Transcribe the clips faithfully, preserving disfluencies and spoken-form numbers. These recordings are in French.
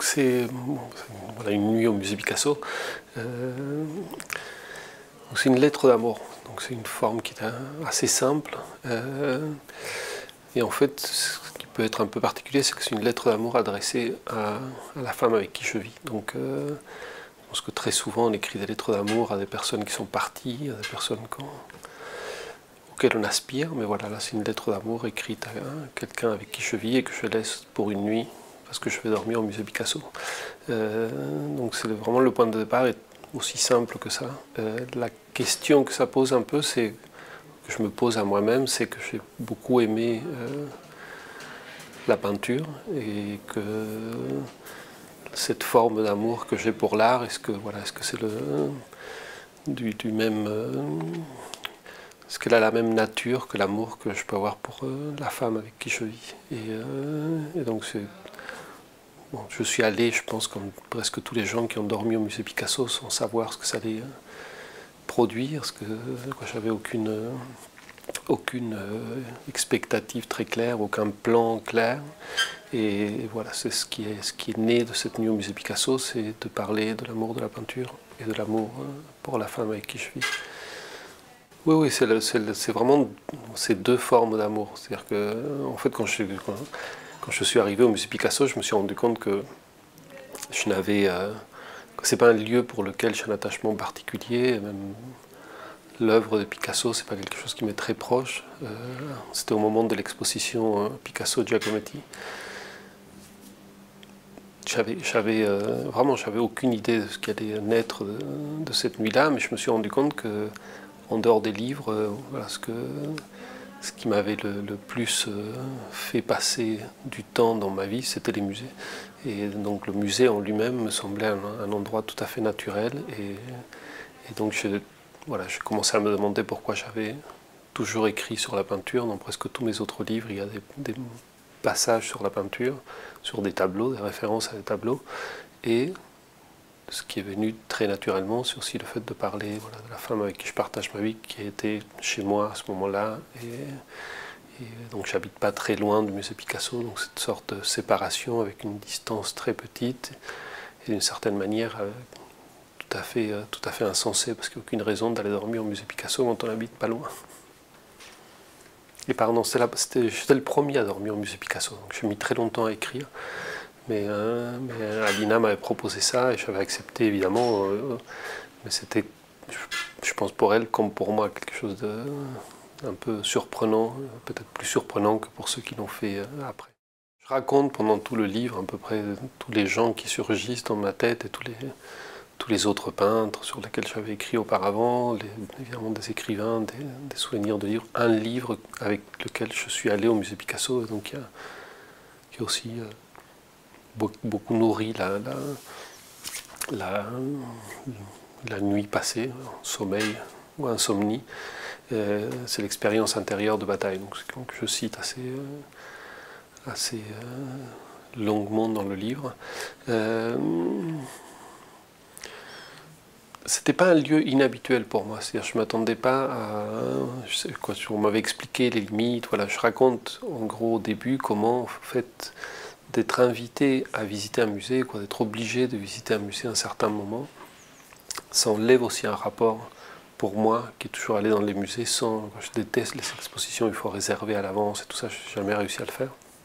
donc c'est bon, voilà, une nuit au musée Picasso. Euh, c'est une lettre d'amour. Donc c'est une forme qui est assez simple. Euh, et en fait, ce qui peut être un peu particulier, c'est que c'est une lettre d'amour adressée à, à la femme avec qui je vis. Donc euh, je pense que très souvent on écrit des lettres d'amour à des personnes qui sont parties, à des personnes auxquelles on aspire. Mais voilà, là c'est une lettre d'amour écrite à quelqu'un avec qui je vis et que je laisse pour une nuit parce que je vais dormir au musée Picasso. Euh, donc c'est vraiment le point de départ est aussi simple que ça. Euh, la question que ça pose un peu, c'est que je me pose à moi-même, c'est que j'ai beaucoup aimé euh, la peinture et que cette forme d'amour que j'ai pour l'art, est-ce que voilà, est-ce que c'est le du, du même euh, est-ce qu'elle a la même nature que l'amour que je peux avoir pour euh, la femme avec qui je vis. Et, euh, et donc c'est bon, je suis allé, je pense, comme presque tous les gens qui ont dormi au musée Picasso, sans savoir ce que ça allait euh, produire, ce que j'avais aucune, euh, aucune euh, expectative très claire, aucun plan clair. Et voilà, c'est ce qui est, ce qui est né de cette nuit au musée Picasso, c'est de parler de l'amour de la peinture et de l'amour euh, pour la femme avec qui je vis. Oui, oui, c'est vraiment ces deux formes d'amour. C'est-à-dire que, en fait, quand je, quand, quand je suis arrivé au musée Picasso, je me suis rendu compte que je n'avais, euh, que c'est pas un lieu pour lequel j'ai un attachement particulier. Même l'œuvre de Picasso, c'est pas quelque chose qui m'est très proche. Euh, C'était au moment de l'exposition euh, Picasso Giacometti. J'avais, j'avais euh, vraiment, j'avais aucune idée de ce qui allait naître de, de cette nuit-là, mais je me suis rendu compte que en dehors des livres, euh, voilà, ce, que, ce qui m'avait le, le plus euh, fait passer du temps dans ma vie, c'était les musées. Et donc le musée en lui-même me semblait un, un endroit tout à fait naturel. Et, et donc je, voilà, j'ai commencé à me demander pourquoi j'avais toujours écrit sur la peinture. Dans presque tous mes autres livres, il y a des, des passages sur la peinture, sur des tableaux, des références à des tableaux. Et ce qui est venu très naturellement, c'est aussi le fait de parler voilà, de la femme avec qui je partage ma vie, qui était chez moi à ce moment-là. Et, et donc j'habite pas très loin du musée Picasso, donc cette sorte de séparation avec une distance très petite et d'une certaine manière euh, tout à fait, euh, tout à fait insensée, parce qu'il n'y a aucune raison d'aller dormir au musée Picasso quand on habite pas loin. Et pardon, j'étais le premier à dormir au musée Picasso, donc j'ai mis très longtemps à écrire. Mais, euh, mais Alina m'avait proposé ça et j'avais accepté évidemment. Euh, mais c'était, je, je pense pour elle comme pour moi, quelque chose de un peu surprenant, peut-être plus surprenant que pour ceux qui l'ont fait euh, après. Je raconte pendant tout le livre à peu près tous les gens qui surgissent dans ma tête et tous les, tous les autres peintres sur lesquels j'avais écrit auparavant, les, évidemment des écrivains, des, des souvenirs de livres. Un livre avec lequel je suis allé au musée Picasso, donc il y a, il y a aussi euh, beaucoup, beaucoup nourri la, la, la, la nuit passée, sommeil ou insomnie. Euh, c'est l'expérience intérieure de Bataille, donc, que je cite assez, euh, assez euh, longuement dans le livre. Euh, C'était pas un lieu inhabituel pour moi, c'est-à-dire je m'attendais pas à, je sais quoi, on m'avait expliqué les limites, voilà, je raconte en gros au début comment en fait d'être invité à visiter un musée, quoi, d'être obligé de visiter un musée à un certain moment, ça enlève aussi un rapport pour moi qui est toujours allé dans les musées sans, je déteste les expositions, il faut réserver à l'avance et tout ça, je n'ai jamais réussi à le faire.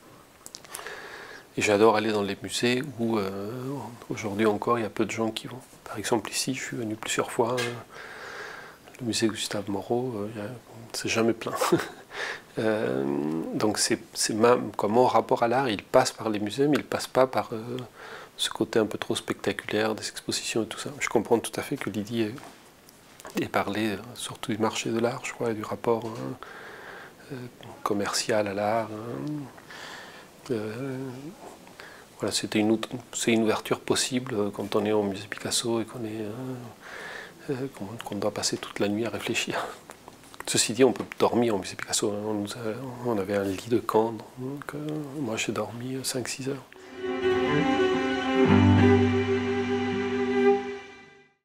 Et j'adore aller dans les musées où euh, aujourd'hui encore il y a peu de gens qui vont. Par exemple ici, je suis venu plusieurs fois, euh, le musée Gustave Moreau, euh, c'est jamais plein. euh, donc c'est comme mon rapport à l'art, il passe par les musées, mais il passe pas par euh, ce côté un peu trop spectaculaire des expositions et tout ça. Je comprends tout à fait que Lydie ait, ait parlé euh, surtout du marché de l'art, je crois, et du rapport hein, euh, commercial à l'art. Hein. Euh, voilà, c'était une, c'est une ouverture possible quand on est au musée Picasso et qu'on est, euh, qu'on doit passer toute la nuit à réfléchir. Ceci dit, on peut dormir au musée Picasso. On, nous a, on avait un lit de camp, donc euh, moi j'ai dormi cinq six heures.